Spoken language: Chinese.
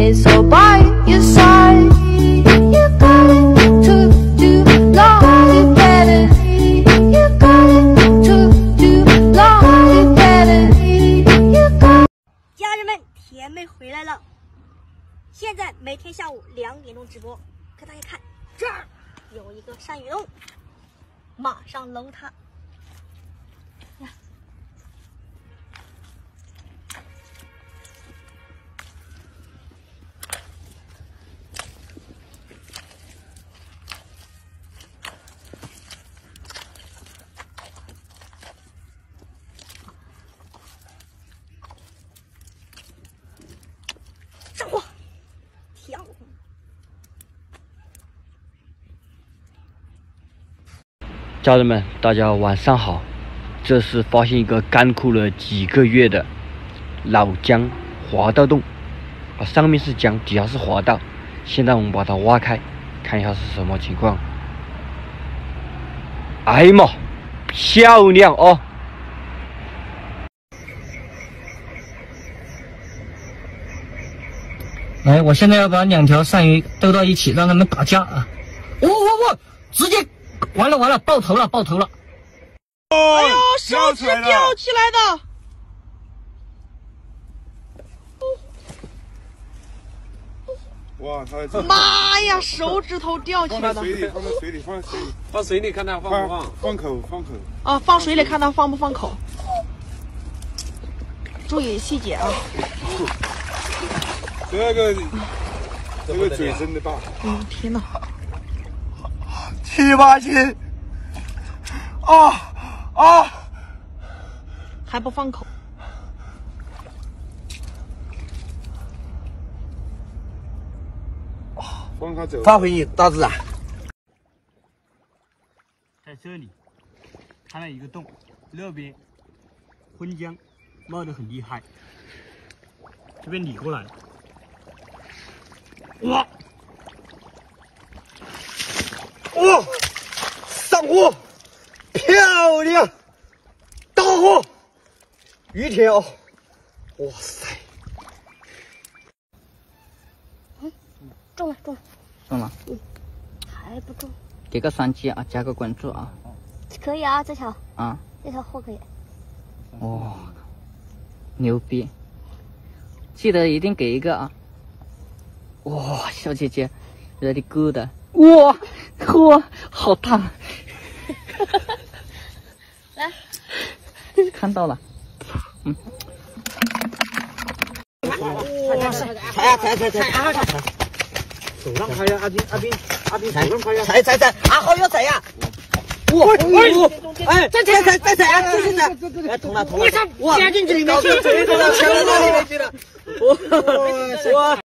me, so by your side. You got it took too long to get it. You got it took too long to get it. You got it. 家人们，甜妹回来了。现在每天下午2点钟直播，给大家看，这儿有一个鳝鱼洞，马上搂它。呀，上货，跳！ 家人们，大家晚上好。这是发现一个干枯了几个月的老姜滑道洞，上面是姜，底下是滑道。现在我们把它挖开，看一下是什么情况。哎呀妈，漂亮哦！ 来，我现在要把2条鳝鱼兜到一起，让它们打架啊！我直接完了，爆头了！ 哎呦，手指吊起来的！ 哇，他妈呀，手指头吊起来的！ 放在水里， 放水里看它放不放？ 放口。 啊，放水里看它放不放口。注意细节啊！ 这个嘴真的大。 天哪 ！7、8斤！ 还不放口。 放他走。 发回你，大自然。 在这里看到一个洞，那边昏浆冒得很厉害，这边理过来，哇， 上货，漂亮，大货，鱼田哦，哇塞！ 中了， 中了， 还不中， 给个3级啊，加个关注啊。 可以啊，这条货可以。 哇，牛逼！记得一定给一个啊！哇，小姐姐 ，ready good！ 哇，好大！ 来， 看到了， 踩！手上拍呀，阿斌，手上拍呀！踩！啊，好要踩呀！哎，再踩啊！就是踩！哎，捅了！哇，陷进去里面去了，潜到里面去了！哇！